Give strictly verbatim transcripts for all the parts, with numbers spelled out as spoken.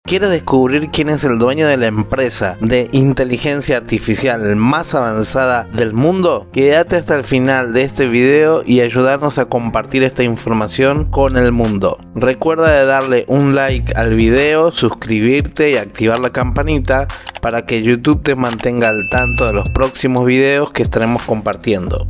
¿Quieres descubrir quién es el dueño de la empresa de inteligencia artificial más avanzada del mundo? Quédate hasta el final de este video y ayudarnos a compartir esta información con el mundo. Recuerda de darle un like al video, suscribirte y activar la campanita para que YouTube te mantenga al tanto de los próximos videos que estaremos compartiendo.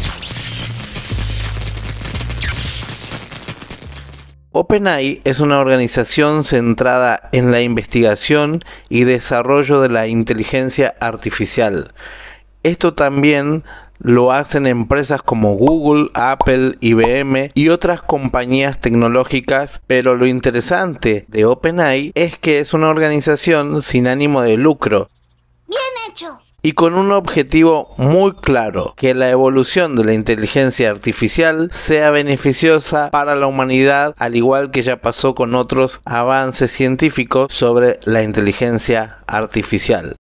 OpenAI es una organización centrada en la investigación y desarrollo de la inteligencia artificial. Esto también lo hacen empresas como Google, Apple, I B M y otras compañías tecnológicas, pero lo interesante de OpenAI es que es una organización sin ánimo de lucro. ¡Bien hecho! Y con un objetivo muy claro, que la evolución de la inteligencia artificial sea beneficiosa para la humanidad, al igual que ya pasó con otros avances científicos sobre la inteligencia artificial.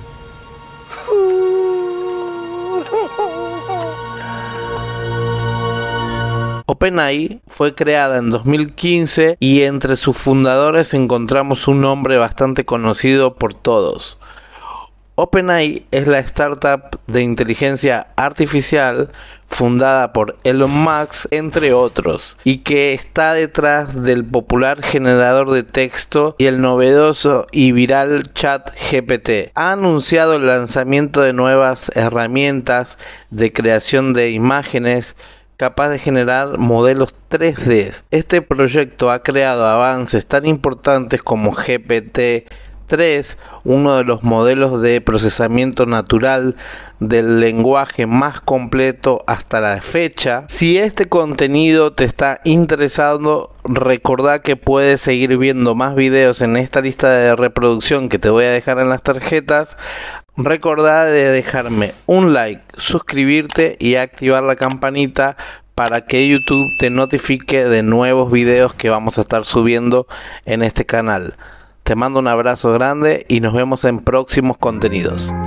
OpenAI fue creada en dos mil quince y entre sus fundadores encontramos un nombre bastante conocido por todos. OpenAI es la startup de inteligencia artificial fundada por Elon Musk, entre otros, y que está detrás del popular generador de texto y el novedoso y viral ChatGPT. Ha anunciado el lanzamiento de nuevas herramientas de creación de imágenes capaz de generar modelos tres D. Este proyecto ha creado avances tan importantes como G P T tres, uno de los modelos de procesamiento natural del lenguaje más completo hasta la fecha. Si este contenido te está interesando, recordá que puedes seguir viendo más videos en esta lista de reproducción que te voy a dejar en las tarjetas. Recordá de dejarme un like, suscribirte y activar la campanita para que YouTube te notifique de nuevos videos que vamos a estar subiendo en este canal. Te mando un abrazo grande y nos vemos en próximos contenidos.